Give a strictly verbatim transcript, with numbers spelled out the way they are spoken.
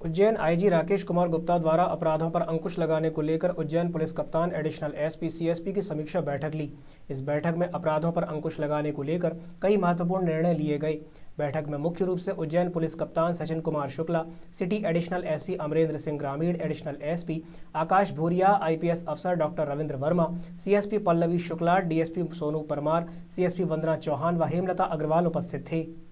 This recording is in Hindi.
उज्जैन आईजी राकेश कुमार गुप्ता द्वारा अपराधों पर अंकुश लगाने को लेकर उज्जैन पुलिस कप्तान एडिशनल एसपी सीएसपी की समीक्षा बैठक ली। इस बैठक में अपराधों पर अंकुश लगाने को लेकर कई महत्वपूर्ण निर्णय लिए गए। बैठक में मुख्य रूप से उज्जैन पुलिस कप्तान Sachin Kumar Shukla, city additional SP Amrendra Singh, ग्रामीण additional SP Akash Bhuria, IPS अफसर doctor Ravindra Verma, CSP Pallavi Shukla, DSP Sonu Parmar, CSP Vandana Chauhan व हेमलता अग्रवाल उपस्थित थे।